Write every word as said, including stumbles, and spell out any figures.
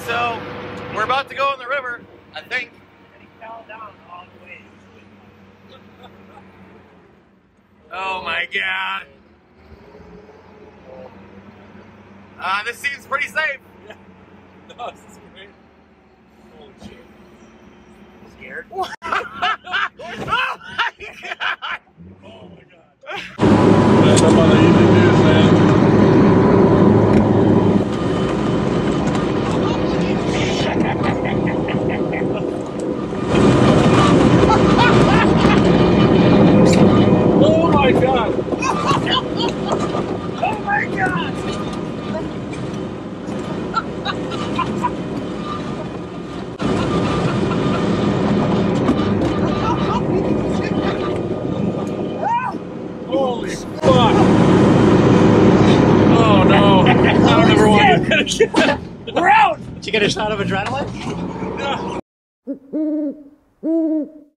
so we're about to go in the river, I think. And he fell down all the way. Oh my god. Uh, this seems pretty safe. Yeah. No, this is great. Holy shit. Scared? Oh my god! Oh my god. That's some other easy news, man. Oh my god! Oh my god! Holy fuck! Oh no! I don't ever want to do that again. We're out! Did you get a shot of adrenaline? No.